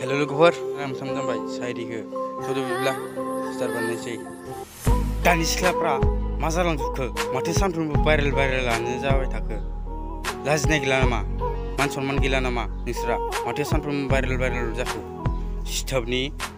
Hello लोगोफोर आं सामजांबाय साइरिखो थुदो बिब्ला स्टार बानायनोसै दानि सिख्लाफ्रा मा जालांजोबखो माथो सानफ्रोमबो भाइरेलानो जाबाय थाखो लाजिनाय गैला नामा मान सनमान गैला नामा नोंसोरा माथो सानफ्रोमबो भाइरेल जाखो सिथोबनि